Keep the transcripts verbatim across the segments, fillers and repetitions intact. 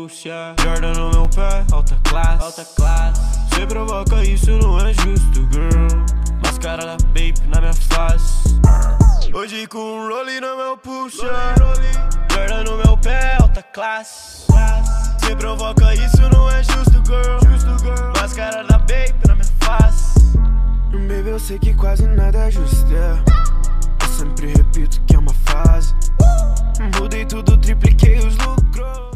puxa. Jordan no meu pé, alta classe, alta classe. Cê provoca, isso não é justo, girl. Máscara da baby na minha face. Hoje com um rollie no meu puxa. Jordan no meu pé, alta classe. Cê provoca, isso não é justo, girl. Máscara da baby na minha face. Baby, eu sei que quase nada é justo, yeah. Eu sempre repito que é uma fase. Mudei tudo, tripliquei os lucros.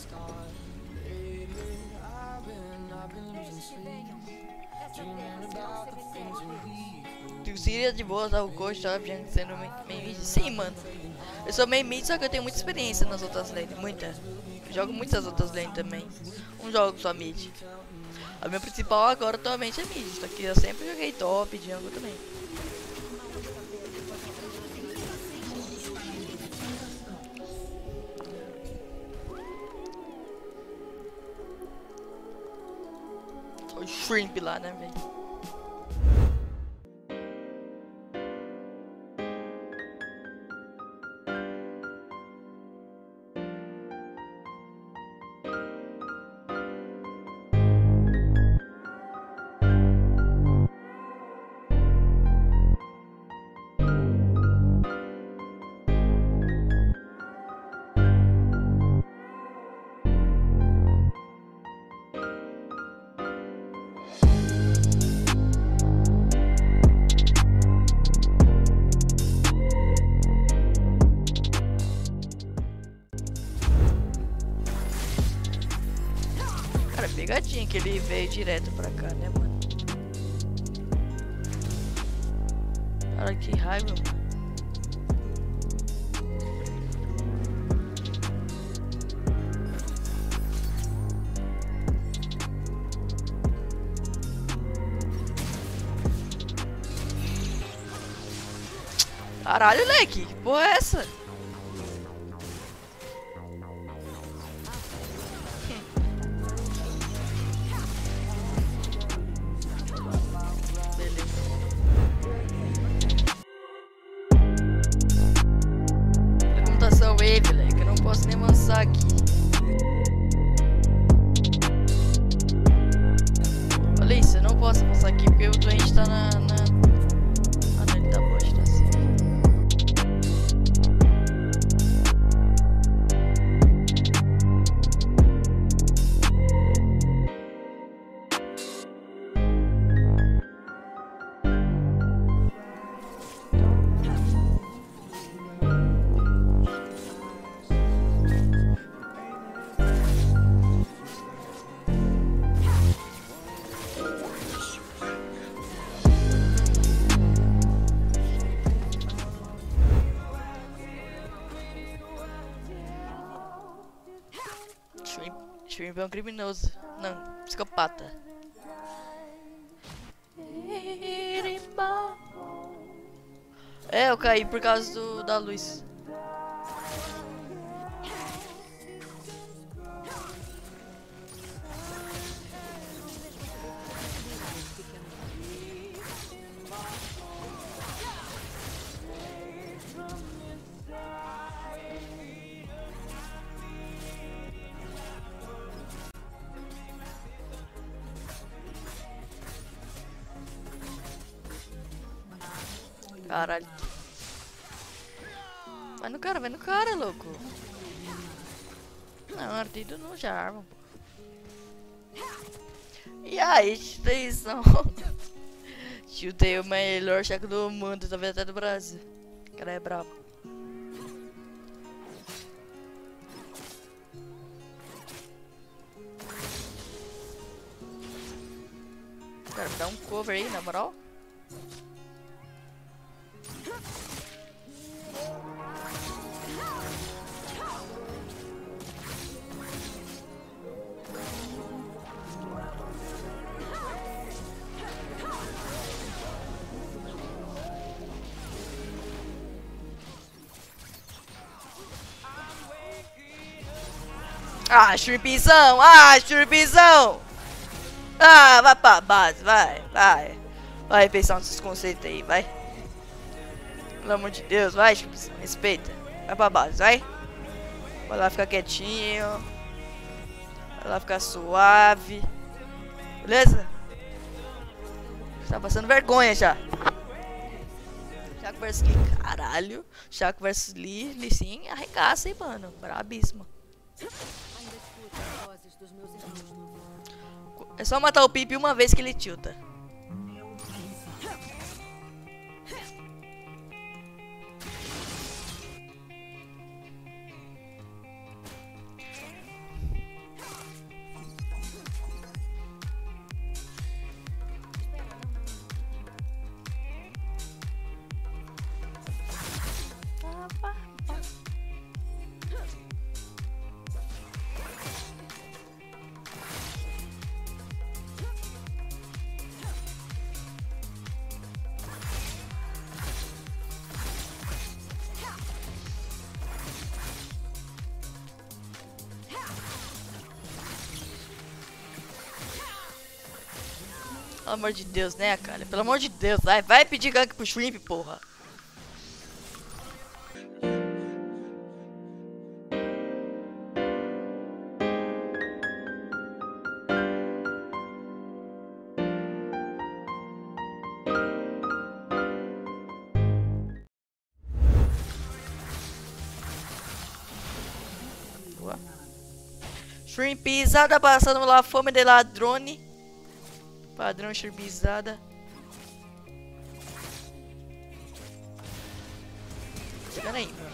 Tu seria de boa usar o coach, tava sendo main mid? Sim, mano. Eu sou main mid, só que eu tenho muita experiência nas outras lanes, muita. Eu jogo muitas outras lanes também. Não jogo só mid. A minha principal agora atualmente é mid, só que eu sempre joguei top, jungle também. O shrimp lá, né, velho? Cara, pegadinha que ele veio direto pra cá, né, mano? Cara, que raiva, mano. Caralho, leque, que porra é essa? Wave, leque, eu não posso nem avançar aqui. Olha isso, eu não posso avançar aqui porque o doente tá na... na... Ah não, ele tá bosta, tá assim. Shrimp é um criminoso. Não, psicopata. É, eu caí por causa do, da luz. Caralho. Vai no cara, vai no cara, louco. Não, ardido não já arma, pô. E aí, vocês são... Chutei o melhor cheque do mundo, talvez até do Brasil. O cara é brabo. Cara, dá um cover aí, na moral. Ah, shrimpzão! Ah, shrimpzão! Ah, vai pra base, vai, vai. Vai pensar nesses conceitos aí, vai. Pelo amor de Deus, vai, shrimpzão, respeita. Vai pra base, vai. Vai lá ficar quietinho. Ela ficar suave. Beleza? Tá passando vergonha já. Shaco versus Lee. Caralho. Shaco versus Lee. Lee sim arregaça, hein, mano. Brabíssimo. É só matar o Pipe uma vez que ele tilta. Pelo amor de Deus, né, cara? Pelo amor de Deus, vai, vai pedir gank pro Shrimp, porra. Boa. Shrimp pisada passando lá, fome de ladrone. Padrão churbizada. Chegando aí, meu.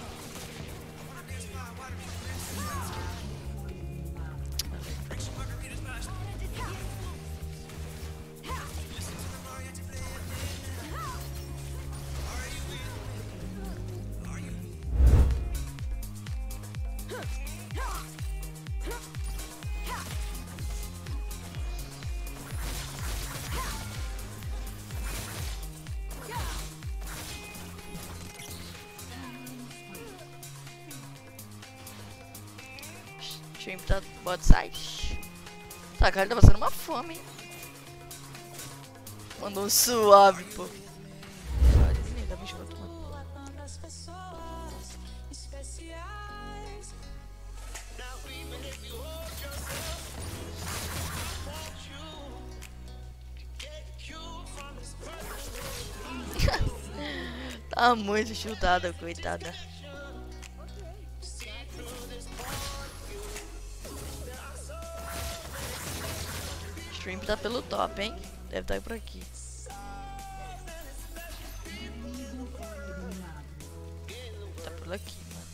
Shrimp tá bot side. Tá, cara, ele tá passando uma fome, hein? Mandou um suave, pô. Ainda bem que eu tô tomando. Tá muito chutada, coitada. Shrimp tá pelo top, hein? Deve estar por aqui. Tá por aqui, mano.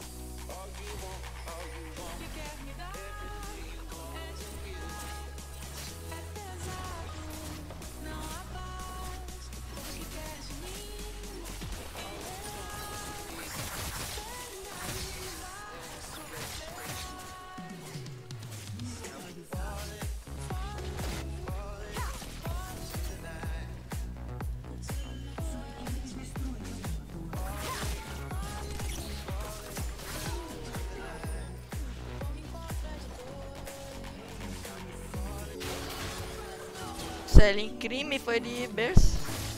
Selling crime foi de berço.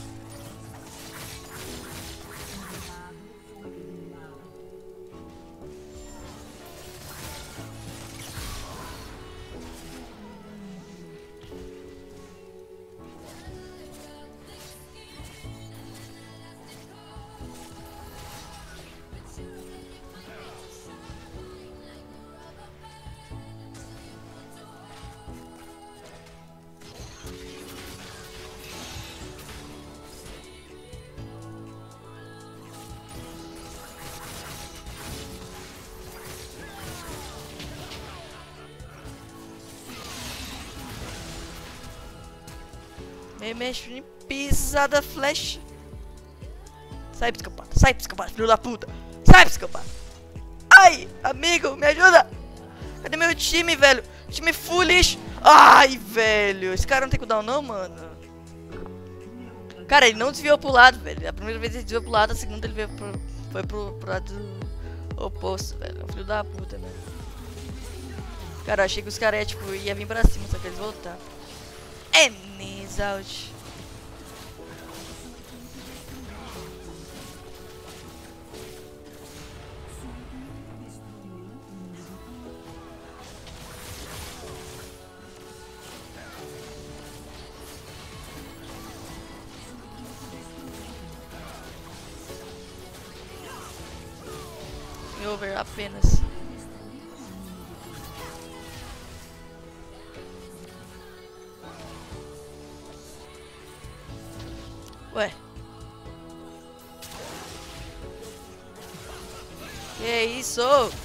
Me mexo em pisada flash. Sai, psicopata. Sai, psicopata, filho da puta. Sai, psicopata. Ai, amigo, me ajuda. Cadê meu time, velho? Time foolish. Ai, velho. Esse cara não tem cooldown não, mano. Cara, ele não desviou pro lado, velho. A primeira vez ele desviou pro lado, a segunda ele veio pro, foi pro, pro lado oposto, velho. É um filho da puta, velho. Cara, eu achei que os caras tipo, ia vir pra cima, só que eles voltaram. É Nisaut. over apenas. Ué. Que isso?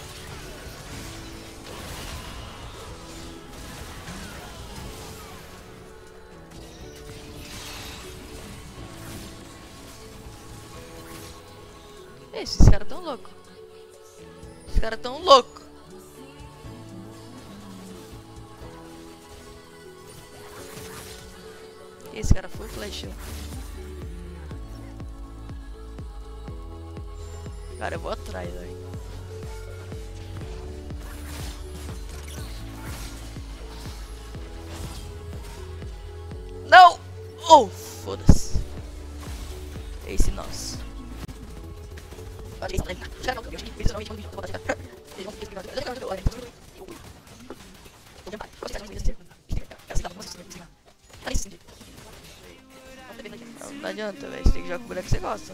Esses caras tão loucos. Esses caras tão loucos. Esse cara foi flashou. Cara, eu vou atrás, velho. Não! Oh, foda-se. Esse nosso. Não, não adianta, velho. Você tem que jogar com o boneco que você gosta.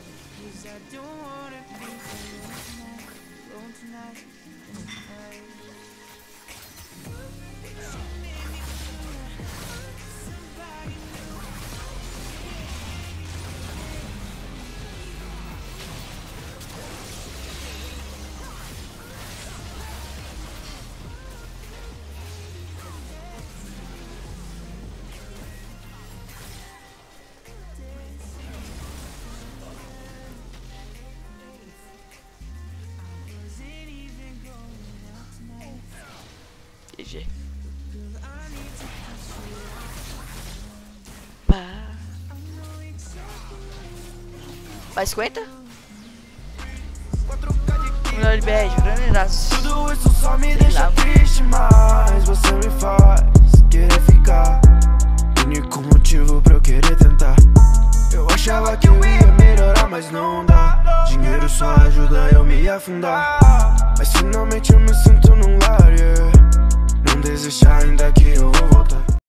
G G. Pá. Vai cinquenta? Melhor de beijo, grande abraço. Tudo isso só me deixa triste, mas você me faz querer ficar. Único motivo pra eu querer tentar. Eu achava que eu ia melhorar, mas não dá. Dinheiro só ajuda eu me afundar. Mas finalmente eu me sinto num lar, yeah. Não desiste ainda que eu vou voltar.